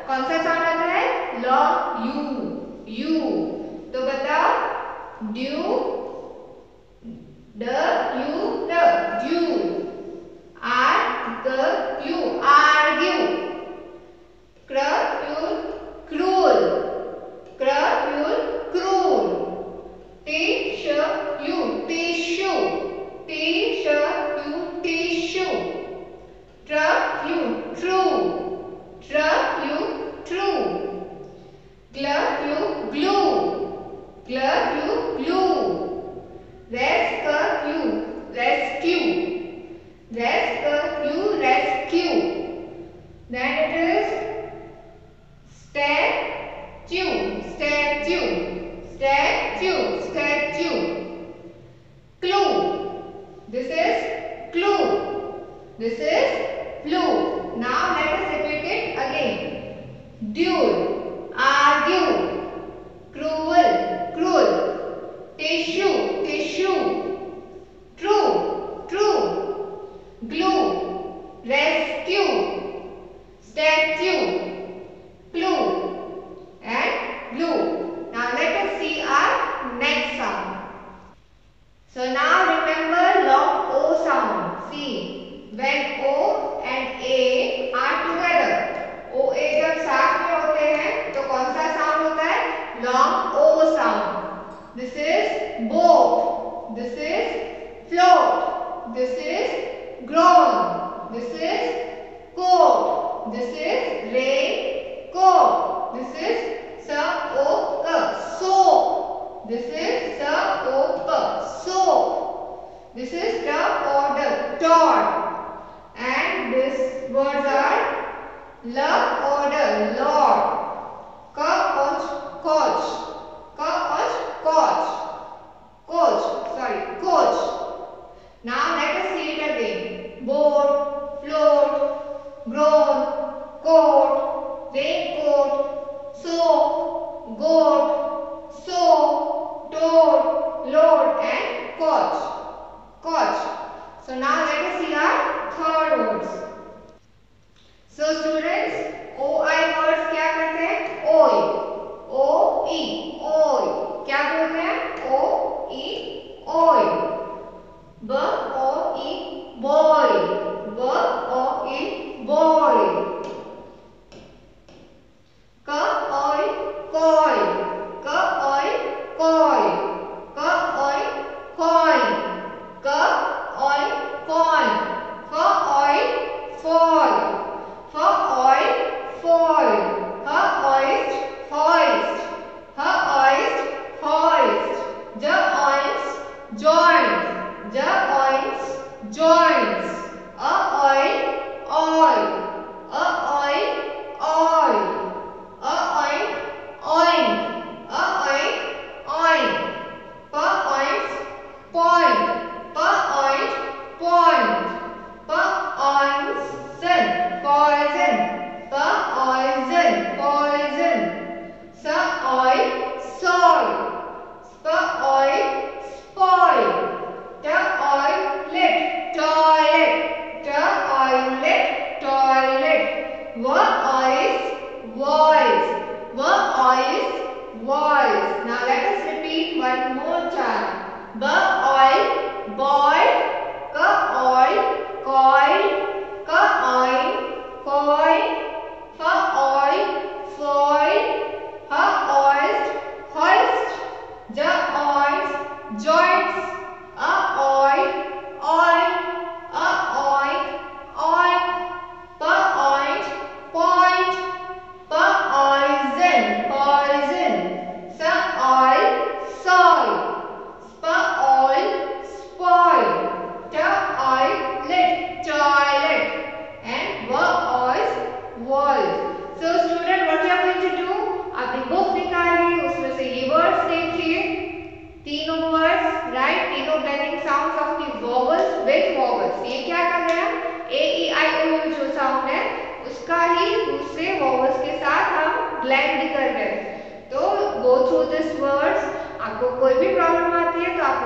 कौन सा साउंड आता है? Long U. तो बताओ ड्यू, ड यू ड due, argue argue, cruel cruel, cruel cruel, tissue tissue, tissue tissue, true true, true true, glue glue, glue glue, rescue rescue, rescue rescue, then it is statue statue, statue statue, clue, this is clue, this is clue. Now let us repeat it again. Duel, argue, cruel cruel, tissue tissue, true true, glue, rescue, statue, clue and glue. Now let us see our next sound. So now remember long O sound. See, when O and A are together, O A जब साथ में होते हैं तो कौन सा sound होता है? long O sound. This is boat, this is float, this is grown, this is coat, this is rain coat, this is soap, soap, this is soap, soap, this is the order Todd, and these words are the order Lord, coach, coach, coach, coach, coach, sorry, coach. Now let us see it again. Boat, float, grown, coat, raincoat, soap, goat, soap, toad, load and coach. Coach. So now let us see our third words. So students, OI words क्या करते हैं? OI, OE, OI. क्या बोलते हैं? OE, OI. B-O-E, boy, B-O-E, boy. K-O-I, koi, K-O-I, koi, K-O-I, coin, K-O-I, coin, F-O-I, foil, F-O-I, foil, H-O-ist, hoist, H-O-ist, hoist, J-O-ist, joint, joints, joints, oil, oil, oil, oil, oink, oink, oink, oink, points, point, point, point, poison, poison, poison, poison, soil, soil, spoil, spoil, toilet, toilet, toilet, toilet, voice, voice, voice, voice. Now let us repeat one more time. Boil, boil, coil, coil, coin, coin, foil, foil, hoist, hoist, joints, joints, oil, oil, oink, oink, point, point, poison, poison, soil, soil, spoil, spoil, toilet, toilet, and voice, voice. So student, what you are going to do? अपनी book निकालिए, उसमें से ये words देखिए, तीनों words right, तीनों blending sounds of the vowels with vowels. ये क्या कर रहे हैं? ए ई आई ओ जो साउंड है उसका ही दूसरे वोवेल्स के साथ हम ब्लेंड कर रहे हैं. तो गो थ्रू दिस वर्ड्स. आपको कोई भी प्रॉब्लम आती है तो आप